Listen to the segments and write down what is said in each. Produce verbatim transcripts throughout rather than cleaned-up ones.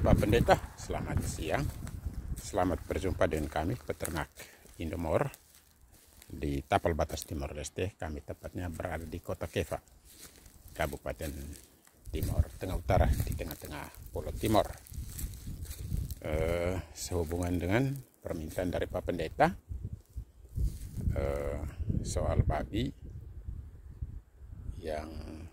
Pak Pendeta, selamat siang. Selamat berjumpa dengan kami, peternak Indomor di Tapal Batas Timor Leste. Kami tepatnya berada di Kota Keva, Kabupaten Timor Tengah Utara, di tengah-tengah Pulau Timor. Eh, sehubungan dengan permintaan dari Pak Pendeta eh, soal babi yang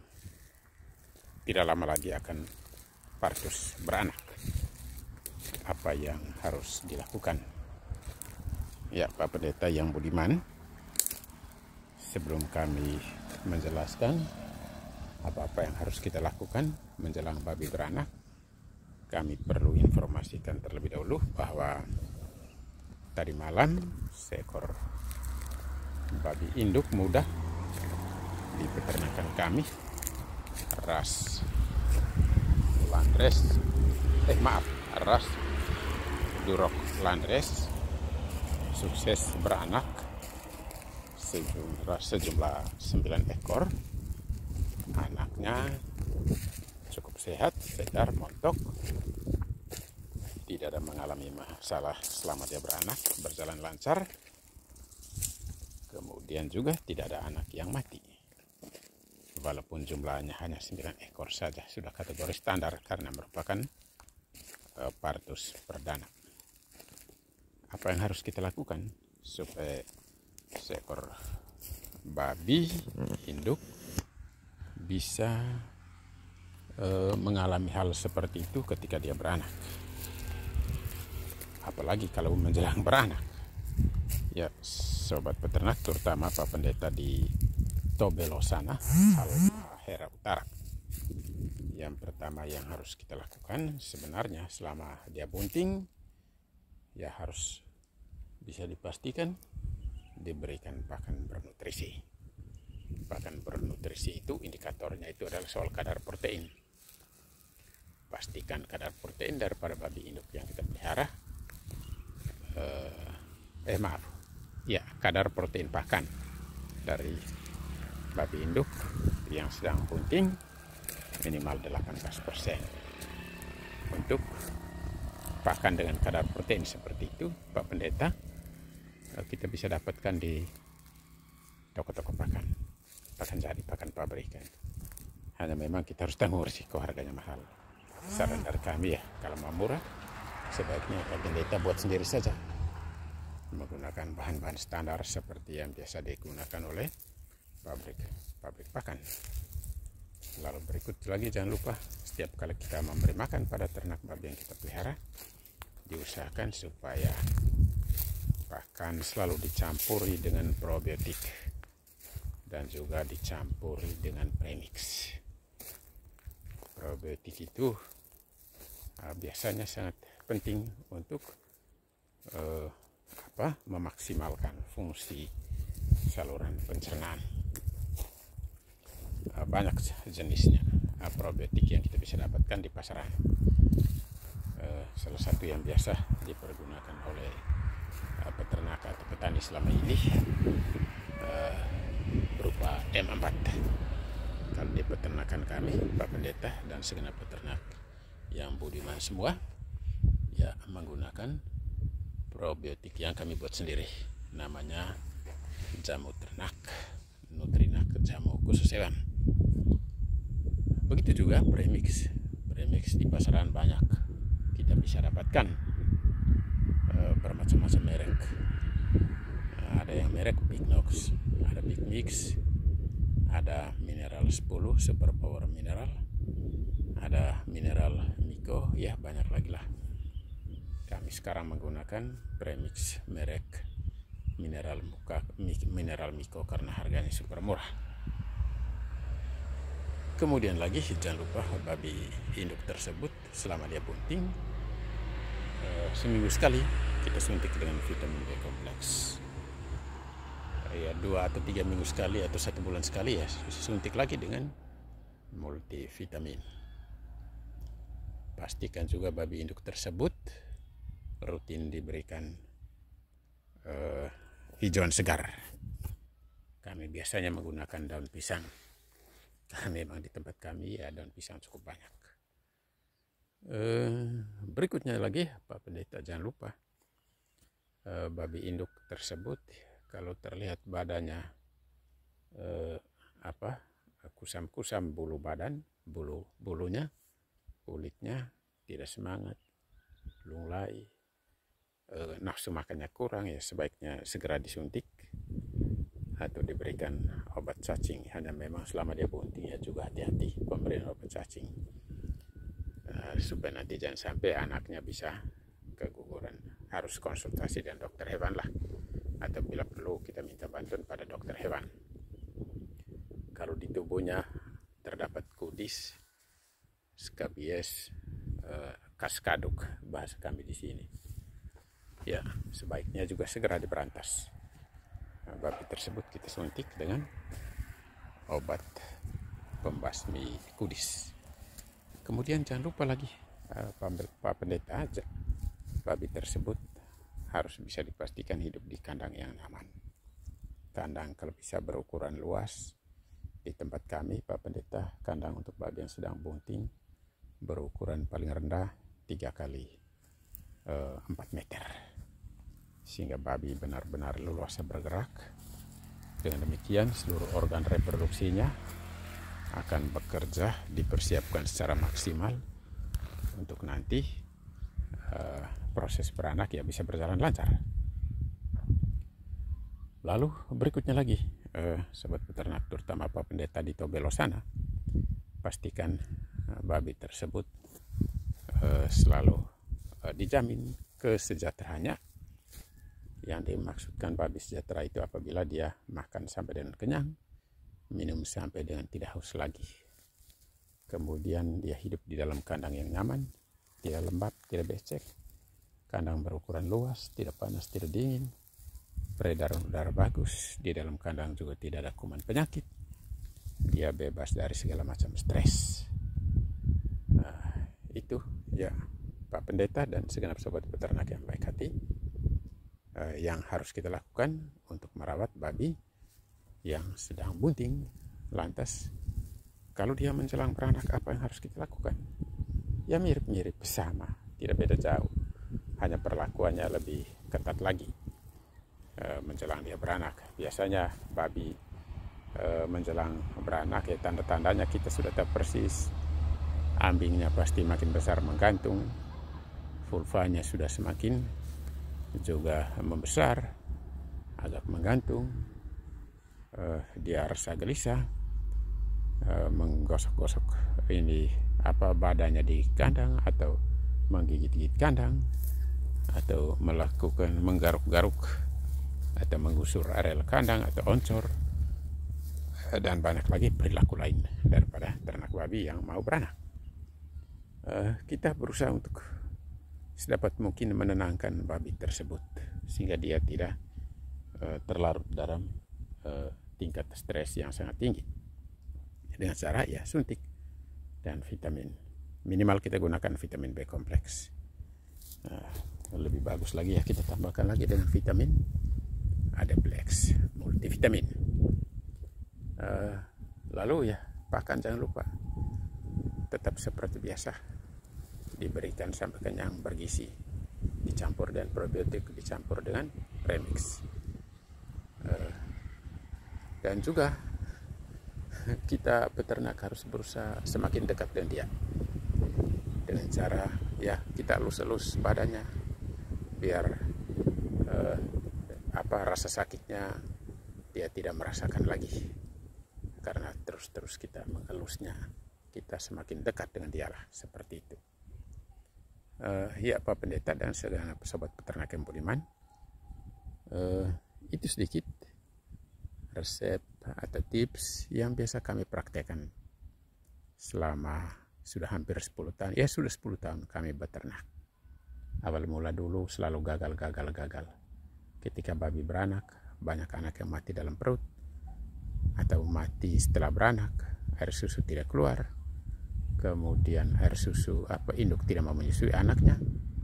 tidak lama lagi akan partus beranak, apa yang harus dilakukan? Ya, Pak Pendeta yang budiman, sebelum kami menjelaskan apa-apa yang harus kita lakukan menjelang babi beranak, kami perlu informasikan terlebih dahulu bahwa tadi malam seekor babi induk muda di peternakan kami, ras Landrace, eh maaf, ras Duroc Landrace, sukses beranak sejumlah, sejumlah sembilan ekor. Anaknya cukup sehat, segar, montok, tidak ada mengalami masalah selama dia beranak, berjalan lancar. Kemudian juga tidak ada anak yang mati. Walaupun jumlahnya hanya sembilan ekor saja, sudah kategori standar karena merupakan uh, partus perdana. Apa yang harus kita lakukan supaya seekor babi induk bisa uh, mengalami hal seperti itu ketika dia beranak, apalagi kalau menjelang beranak? Ya, sobat peternak, terutama Pak Pendeta di Tobelo sana, Halmahera Utara. Yang pertama yang harus kita lakukan sebenarnya selama dia bunting, ya harus bisa dipastikan diberikan pakan bernutrisi. Pakan bernutrisi itu indikatornya itu adalah soal kadar protein. Pastikan kadar protein daripada babi induk yang kita pelihara. Eh, eh maaf, ya kadar protein pakan dari babi induk yang sedang bunting minimal delapan belas persen. Untuk pakan dengan kadar protein seperti itu, Pak Pendeta, kita bisa dapatkan di toko-toko pakan, pakan jadi, pakan pabrikan. Hanya memang kita harus tanggung risiko harganya mahal. Saran dari kami ya, kalau mau murah, sebaiknya Pak Pendeta buat sendiri saja, menggunakan bahan-bahan standar seperti yang biasa digunakan oleh pabrik pabrik pakan. Lalu berikut lagi, jangan lupa setiap kali kita memberi makan pada ternak babi yang kita pelihara, diusahakan supaya pakan selalu dicampuri dengan probiotik dan juga dicampuri dengan premix. Probiotik itu uh, biasanya sangat penting untuk uh, apa memaksimalkan fungsi saluran pencernaan. Banyak jenisnya probiotik yang kita bisa dapatkan di pasaran. Salah satu yang biasa dipergunakan oleh peternak atau petani selama ini berupa M empat. Kalau di peternakan kami, Pak Pendeta dan segenap peternak yang budiman semua, ya menggunakan probiotik yang kami buat sendiri, namanya jamu ternak, Nutrinak, jamu khusus hewan. Begitu juga premix. Premix di pasaran banyak kita bisa dapatkan e, bermacam-macam merek. E, ada yang merek Big Nox, ada Big Mix, ada Mineral sepuluh, Super Power Mineral, ada Mineral Miko, ya banyak lagi lah. Kami sekarang menggunakan premix merek Mineral Muka, Mineral Miko karena harganya super murah. Kemudian lagi jangan lupa babi induk tersebut selama dia bunting, eh, seminggu sekali kita suntik dengan vitamin B kompleks. Ya dua atau tiga minggu sekali atau satu bulan sekali ya suntik lagi dengan multivitamin. Pastikan juga babi induk tersebut rutin diberikan eh, hijauan segar. Kami biasanya menggunakan daun pisang. Karena memang di tempat kami ya daun pisang cukup banyak. Eh, berikutnya lagi Pak Pendeta, jangan lupa uh, babi induk tersebut kalau terlihat badannya uh, apa kusam-kusam bulu badan, bulu bulunya, kulitnya tidak semangat, lunglai, uh, nafsu makannya kurang, ya sebaiknya segera disuntik atau diberikan obat cacing. Hanya memang selama dia bunting ya juga hati-hati pemberian obat cacing, uh, supaya nanti jangan sampai anaknya bisa keguguran. Harus konsultasi dengan dokter hewan lah, atau bila perlu kita minta bantuan pada dokter hewan. Kalau di tubuhnya terdapat kudis, skabies, uh, kaskaduk bahasa kami di sini, ya sebaiknya juga segera diberantas. Babi tersebut kita suntik dengan obat pembasmi kudis. Kemudian jangan lupa lagi uh, Pak Pendeta aja, babi tersebut harus bisa dipastikan hidup di kandang yang aman. Kandang kalau bisa berukuran luas. Di tempat kami Pak Pendeta, kandang untuk babi yang sedang bunting berukuran paling rendah tiga kali empat meter, sehingga babi benar-benar leluasa bergerak. Dengan demikian seluruh organ reproduksinya akan bekerja, dipersiapkan secara maksimal untuk nanti uh, proses beranak ya bisa berjalan lancar. Lalu berikutnya lagi uh, sobat peternak, terutama Pak Pendeta di Tobelo sana, pastikan uh, babi tersebut uh, selalu uh, dijamin kesejahteraannya. Yang dimaksudkan babi sejahtera itu apabila dia makan sampai dengan kenyang, minum sampai dengan tidak haus lagi. Kemudian dia hidup di dalam kandang yang nyaman, tidak lembab, tidak becek. Kandang berukuran luas, tidak panas, tidak dingin. Peredaran udara bagus, di dalam kandang juga tidak ada kuman penyakit. Dia bebas dari segala macam stres. Nah, itu ya Pak Pendeta dan segenap sobat peternak yang baik hati, yang harus kita lakukan untuk merawat babi yang sedang bunting. Lantas kalau dia menjelang beranak, apa yang harus kita lakukan? Ya mirip-mirip sama, tidak beda jauh, hanya perlakuannya lebih ketat lagi e, menjelang dia beranak. Biasanya babi e, menjelang beranak ya tanda-tandanya kita sudah tahu persis. Ambingnya pasti makin besar menggantung, vulvanya sudah semakin juga membesar, agak menggantung, uh, dia rasa gelisah, uh, menggosok-gosok ini apa badannya di kandang, atau menggigit-gigit kandang, atau melakukan menggaruk-garuk atau menggusur areal kandang atau oncor, uh, dan banyak lagi perilaku lain daripada ternak babi yang mau beranak. Uh, kita berusaha untuk sedapat mungkin menenangkan babi tersebut sehingga dia tidak uh, terlarut dalam uh, tingkat stres yang sangat tinggi, dengan cara ya suntik dan vitamin. Minimal kita gunakan vitamin B kompleks. Uh, lebih bagus lagi ya kita tambahkan lagi dengan vitamin Adaplex multivitamin. Uh, lalu ya pakan jangan lupa tetap seperti biasa, diberikan sampai kenyang, bergizi, dicampur dengan probiotik, dicampur dengan premix. Uh, dan juga kita peternak harus berusaha semakin dekat dengan dia dengan cara ya kita elus-elus badannya biar uh, apa rasa sakitnya dia tidak merasakan lagi, karena terus-terus kita mengelusnya, kita semakin dekat dengan dia lah, seperti itu. Uh, ya Pak Pendeta dan segenap sobat peternak yang budiman, uh, itu sedikit resep atau tips yang biasa kami praktekkan selama sudah hampir sepuluh tahun. Ya sudah sepuluh tahun kami beternak. Awal mula dulu selalu gagal, gagal, gagal. Ketika babi beranak, banyak anak yang mati dalam perut, atau mati setelah beranak, air susu tidak keluar. Kemudian air susu apa induk tidak mau menyusui anaknya,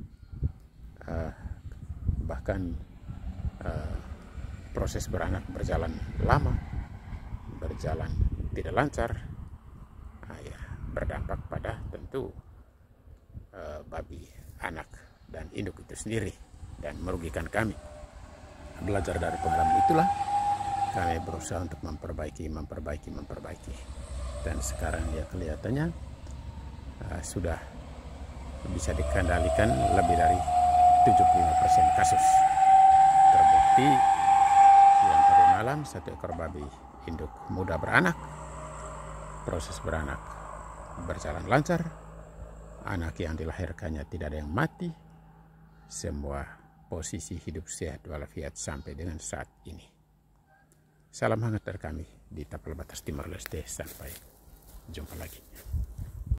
uh, bahkan uh, proses beranak berjalan lama, berjalan tidak lancar, uh, ya, berdampak pada tentu uh, babi anak dan induk itu sendiri dan merugikan kami. Belajar dari pengalaman itulah kami berusaha untuk memperbaiki, memperbaiki, memperbaiki. Dan sekarang ya kelihatannya uh, sudah bisa dikendalikan lebih dari tujuh puluh lima persen kasus. Terbukti yang tadi malam satu ekor babi induk muda beranak, proses beranak berjalan lancar, anak yang dilahirkannya tidak ada yang mati, semua posisi hidup sehat walafiat sampai dengan saat ini. Salam hangat dari kami di Tapal Batas Timor Leste, sampai jumpa lagi.